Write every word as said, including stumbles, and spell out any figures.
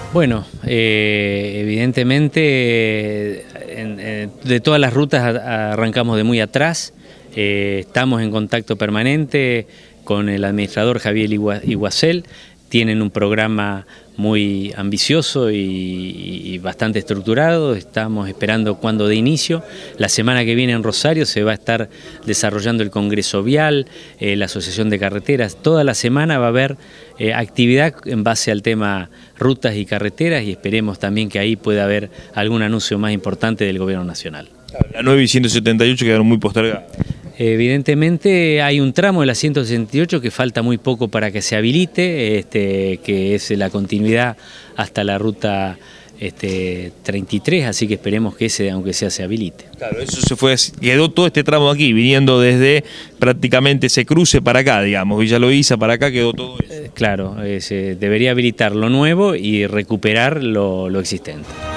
Bueno, eh, evidentemente en, en, de todas las rutas a, arrancamos de muy atrás, eh, estamos en contacto permanente con el administrador Javier Iguacel, tienen un programa muy ambicioso y, y bastante estructurado, estamos esperando cuándo de inicio. La semana que viene en Rosario se va a estar desarrollando el Congreso Vial, eh, la Asociación de Carreteras, toda la semana va a haber eh, actividad en base al tema rutas y carreteras y esperemos también que ahí pueda haber algún anuncio más importante del Gobierno Nacional. La nueve y ciento setenta y ocho quedaron muy postergadas. Evidentemente hay un tramo de la ciento sesenta y ocho que falta muy poco para que se habilite, este, que es la continuidad hasta la ruta este, treinta y tres, así que esperemos que ese, aunque sea, se habilite. Claro, eso se fue, quedó todo este tramo aquí, viniendo desde prácticamente ese cruce para acá, digamos, Villa Loíza para acá quedó todo eso. Eh, claro, eh, se debería habilitar lo nuevo y recuperar lo, lo existente.